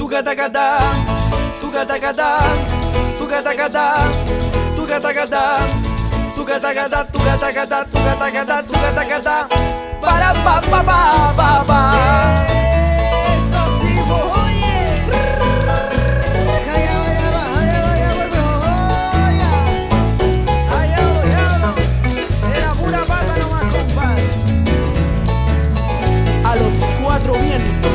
tu gata gata, tu gata gata, tu gata gata, tu gata gata, tu gata gata, tu gata gata, tu gata gata, tu gata gata, para pa pa pa pa pa. Eso sí, oye. Era pura pata nomás, compadre. A los cuatro vientos.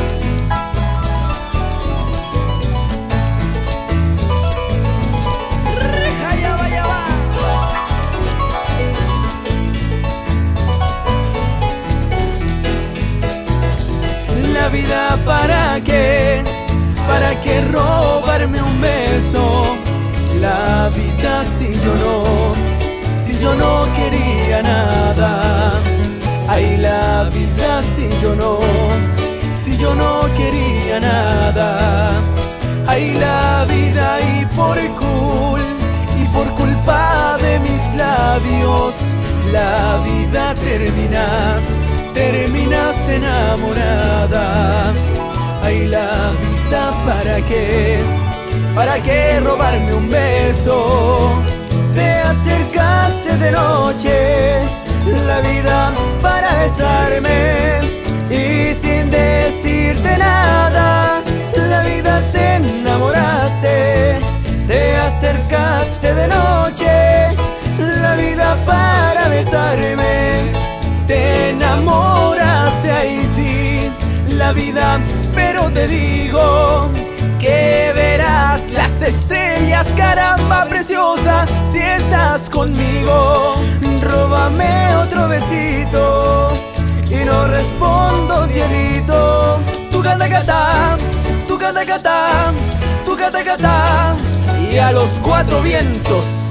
La vida para qué robarme un beso. La vida si yo no quería nada. Ay, la vida si yo no quería nada. Ay, la vida y por culpa de mis labios, la vida terminaste enamorada. Ay, la vida para qué robarme un beso. Te acercaste de noche, la vida para besarme, y sin decirte nada, la vida te enamoraste. Te acercaste de noche, la vida para besarme, te enamoraste, ahí sí, la vida. Pero te digo que verás las estrellas, caramba preciosa, si estás conmigo. Róbame otro besito y no respondo, cielito. Tu gata gata, tu gata gata, tu gata gata, y a los cuatro vientos.